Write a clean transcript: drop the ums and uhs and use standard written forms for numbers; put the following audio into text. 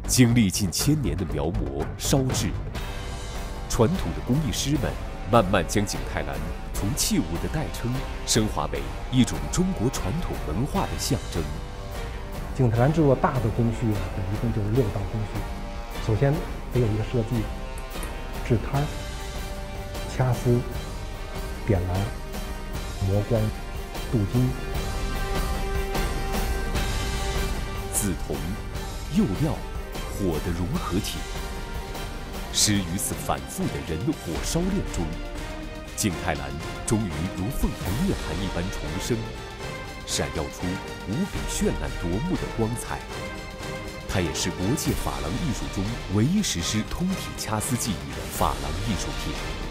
经历近千年的描摹烧制，传统的工艺师们慢慢将景泰蓝从器物的代称升华为一种中国传统文化的象征。 景泰蓝制作大的工序呢，一共就是6道工序。首先得有一个设计，制摊、掐丝、点蓝、磨光、镀金。 紫铜、釉料、火的融合体，始于此反复的人火烧炼中，景泰蓝终于如凤凰涅槃一般重生，闪耀出无比绚烂夺目的光彩。它也是国际珐琅艺术中唯一实施通体掐丝技艺的珐琅艺术品。